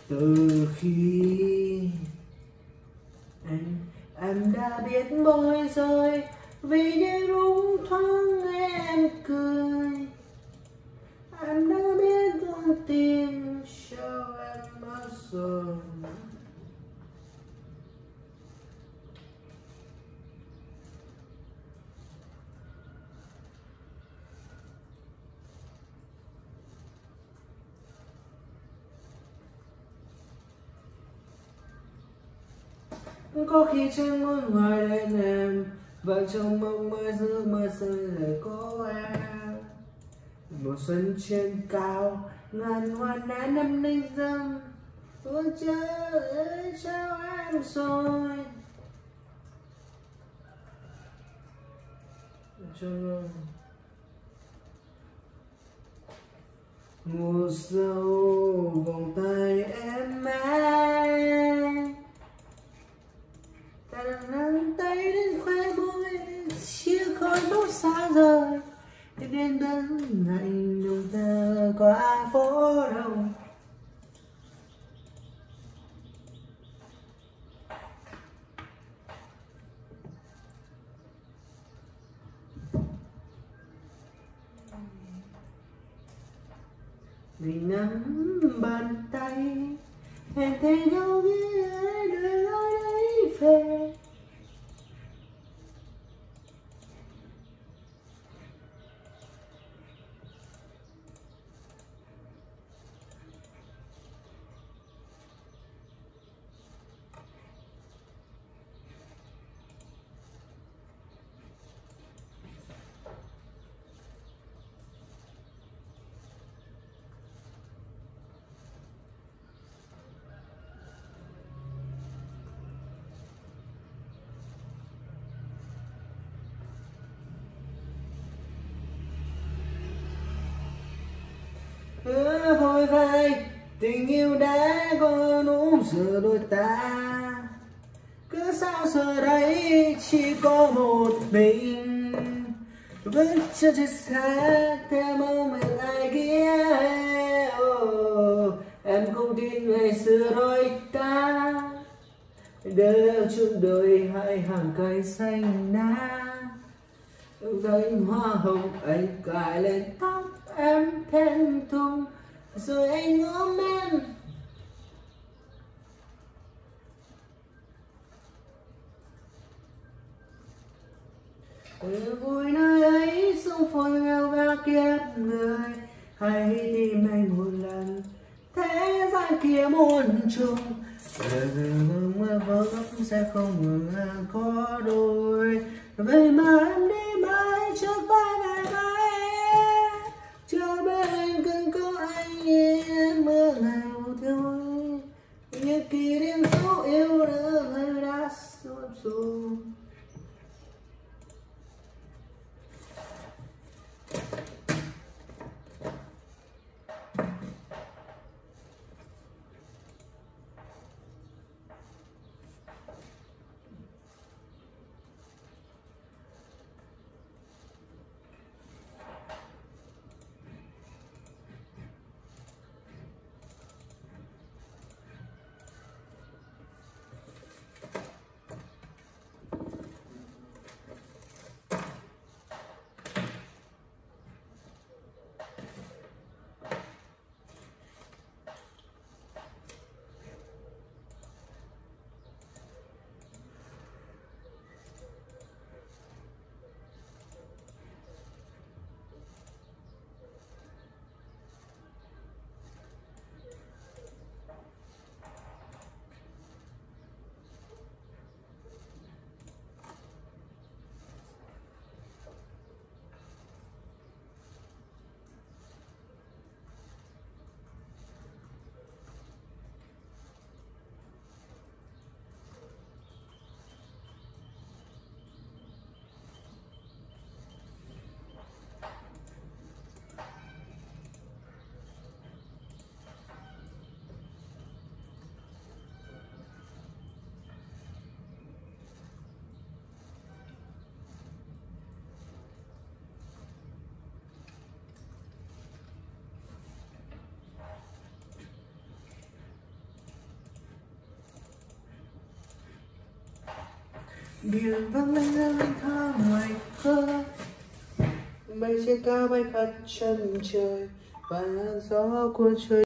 Từ khi em đã biết môi rồi, vì những lúc thoáng nghe em cười, em đã biết con tim cho em mất rồi. Có khi trên ngôi ngoài đến em, và trong mộng mơ giữa mơ rơi lại có em. Mùa xuân trên cao, ngàn hoa nát năm ninh dâm, ôi trời ơi trao em rồi. Ngủ sâu vòng tay em mãi, ta nắm tay đến khoe môi, chia khói bốc xa rời, đến đớn lạnh đường ta qua phố đông. Mình nắm bàn tay, hẹn thấy nhau với ai đời lối đấy về. Vội vai tình yêu đã có núm giữa đôi ta, cứ sao giờ đây chỉ có một mình, vẫn chưa chết xa theo mong mình ai kia. Em không tin ngày xưa đôi ta đều chung đời hai hàng cây xanh lá, cánh hoa hồng anh cài lên tóc em thẹn thùng, rồi anh ôm em. Vui nơi ấy sông phôi nghèo và kiếp người, hãy tìm anh một lần thế gian kia muôn trùng, mưa vỡ sẽ không ngừng có đôi. Vậy mà em đi mãi trước vai ngày mai, cho bên cạnh có anh yên mưa ngày một thôi, những kỷ niệm dấu yêu nữa người đã sụp sùm. biển vang lên lên thơ ngoài khơi, mây trên cao bay khắp chân trời và gió cuốn trôi.